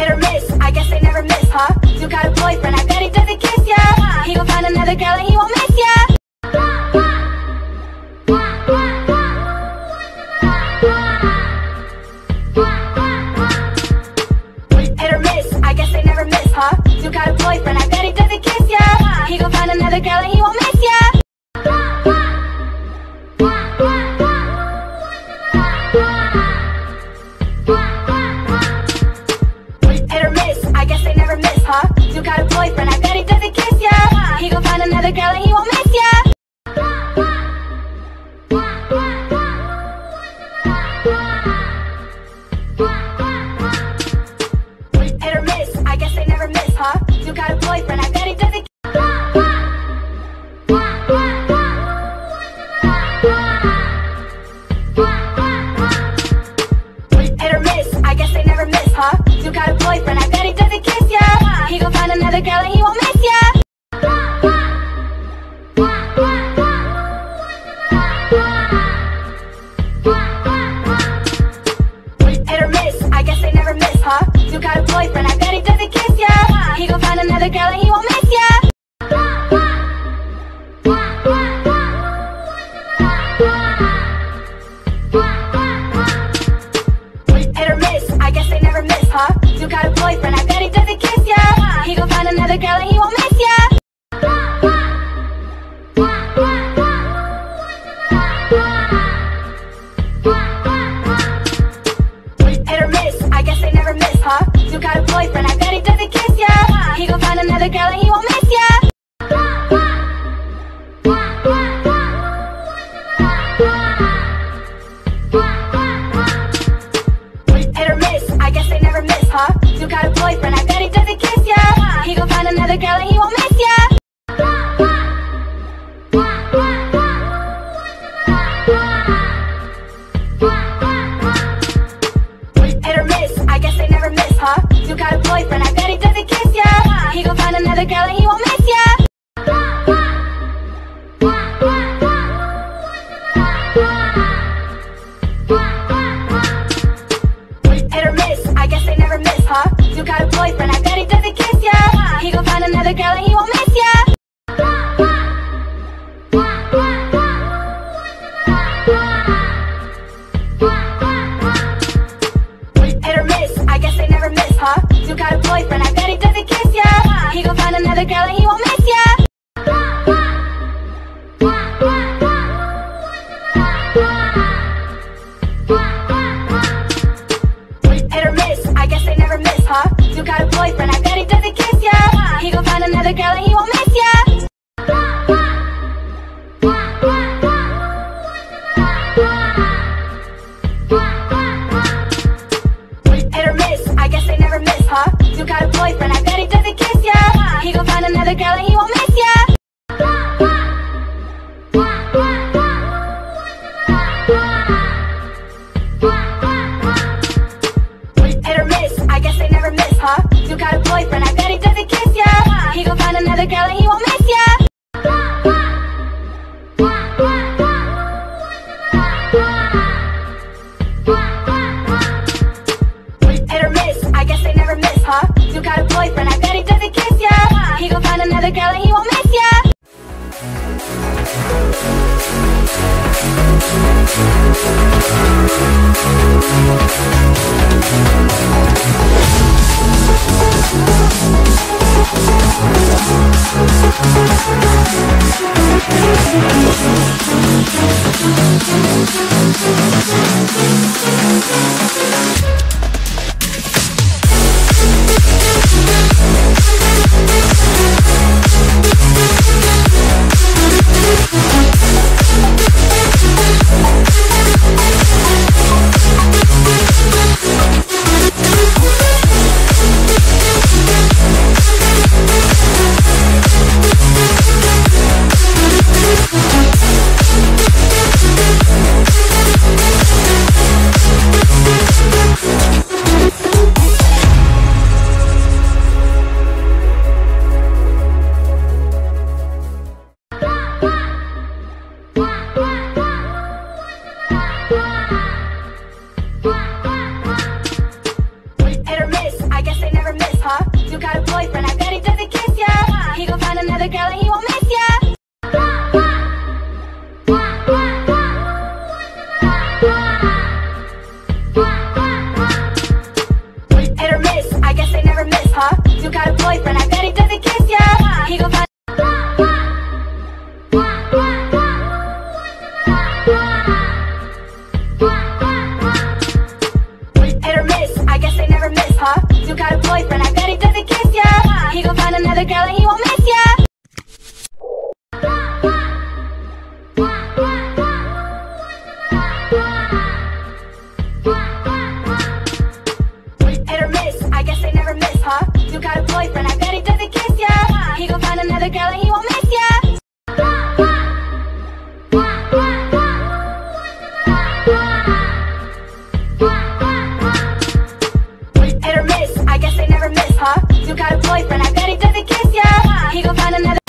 Hit or miss, I guess they never miss, huh? You got a boyfriend, I bet he doesn't kiss ya. He gon' find another girl and he won't miss ya. Hit or miss, I guess they never miss, huh? You got a boyfriend, I bet he doesn't kiss ya. He gon' find another girl and he won't miss ya. Hit or miss, I guess they never miss, huh? You got a boyfriend, I bet he doesn't kiss ya. He gon' find another girl and he won't miss ya. Hit or miss, I guess they never miss, huh? You got a boyfriend, I bet he doesn't. Hit or miss, I guess they never miss, huh? You got a boyfriend, I bet he doesn't kiss ya. He gon' find another girl and he won't miss ya. Hit or miss, I guess they never miss, huh? You got a boyfriend, I bet he doesn't kiss ya. He gon' find another girl and he won't miss ya. Hit or miss, I guess they never miss, huh? You got a boyfriend, I bet he doesn't kiss ya. He gon' find another girl and he won't miss ya. Hit or miss, I guess they never miss, huh? You got a boyfriend, I bet he doesn't kiss ya. He gon' find another girl and he won't miss ya. Hit or miss, I guess they never miss, huh? You got a boyfriend, I bet he doesn't kiss ya. He gon' find another girl and he won't miss ya. Hit or miss, I guess they never miss, huh? You got a boyfriend, I bet he doesn't kiss ya. He gon' find another girl and he won't miss ya. Hit or miss, I guess they never miss, huh? You got a boyfriend, I bet he doesn't kiss ya. He gon' find another girl and he won't miss ya. Hit or miss, I guess they never miss, huh? You got a boyfriend, I bet he doesn't kiss ya. He gon' find another girl and he won't miss ya. Hit or miss, I guess they never miss, huh? You got a boyfriend, I bet he doesn't kiss ya. He gon' find another girl and he won't miss ya. Hit or miss, I guess they never miss, huh? You got a boyfriend, I bet he doesn't kiss ya. He gon' find another girl and he won't miss ya. Hit or miss, I guess they never miss, huh? You got a boyfriend, I bet he doesn't kiss ya. He gon' find another girl and he won't miss ya. Hit or miss, I guess they never miss, huh? You got a boyfriend, I bet he doesn't kiss ya. He gon' find another girl and he won't miss ya. got a boyfriend, I bet he doesn't kiss ya. He gon' find another girl and he won't miss ya. Hit or miss, I guess they never miss, huh? You got a boyfriend, I bet he doesn't kiss ya. He gon' find Hit or miss, I guess they never miss, huh? You got a boyfriend, I bet he doesn't kiss ya. He gon' find another girl and he won't miss ya. Hit or miss, I guess they never miss, huh? You got a boyfriend, I bet he doesn't kiss ya. He gon' find another girl and he won't miss ya. Hit or miss, I guess they never miss, huh? You got a boyfriend, I bet he doesn't kiss ya. He gon' find another